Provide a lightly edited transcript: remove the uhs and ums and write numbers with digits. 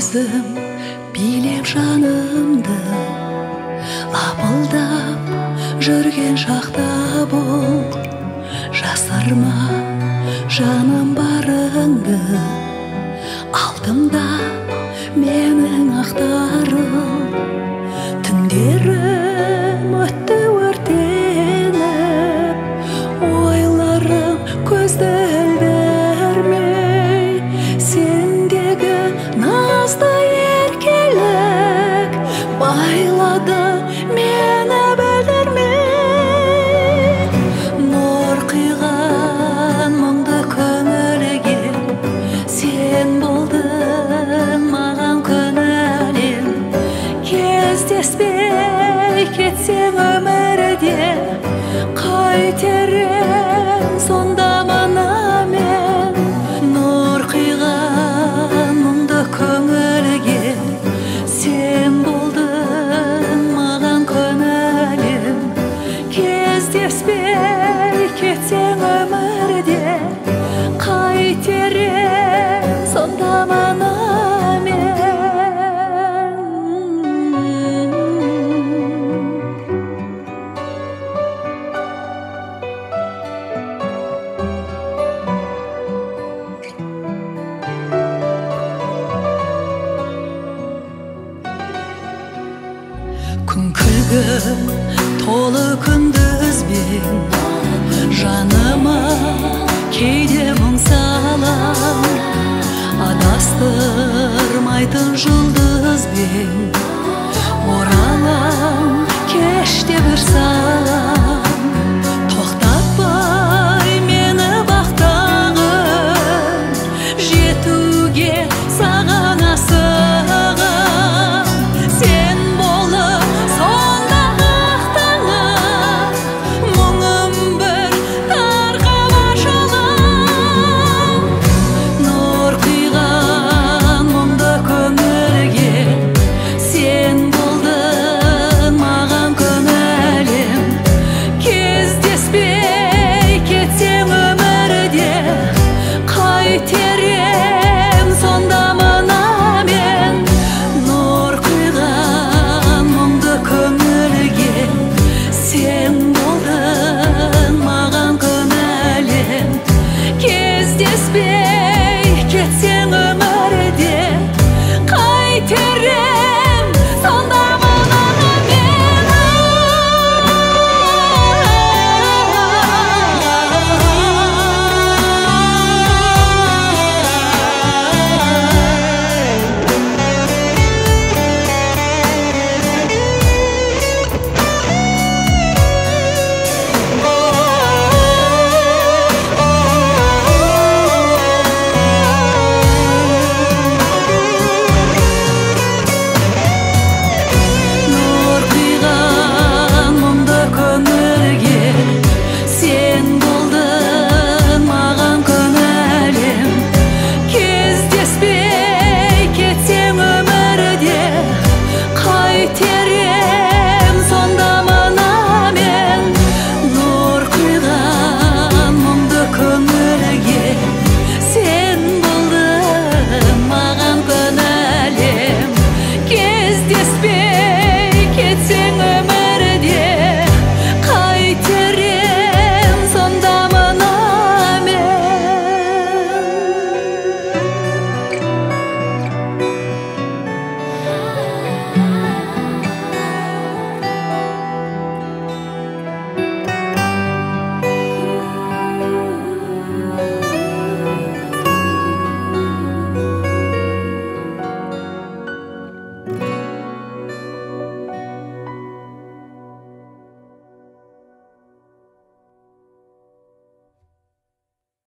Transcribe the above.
өзім билеп жанымды, лапылдап жүрген шақта бұл, жасырма жаным барыңды, алдымда менің ақтарым. Түндерім өтті өртеніп, ойларым көзді ілдірмей, сендегі назды еркелік байлады мені білдірмей. Нұр құйған мұңды көңілге сен болдың маған күн әлем. Кездеспей кетсең өмірде, қайтерем сонда мына мен. Нұр құйған мұңды көңілге сен болдың маған күн әлем. Кездеспей кетсең